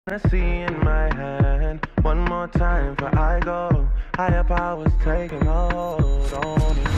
see in my hand. One more time for I go. Higher powers taking a hold on me.